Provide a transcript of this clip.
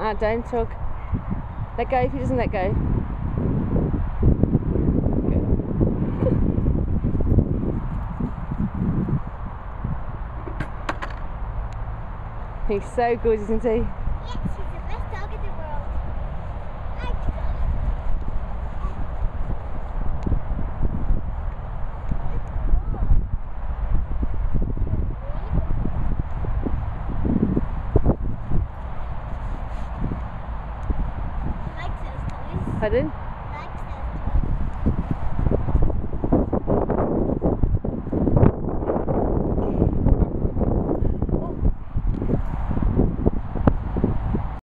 Don't tug. Let go if he doesn't let go. He's so good, isn't he? Yes, he's the best dog in the world. He likes those toys. Pardon?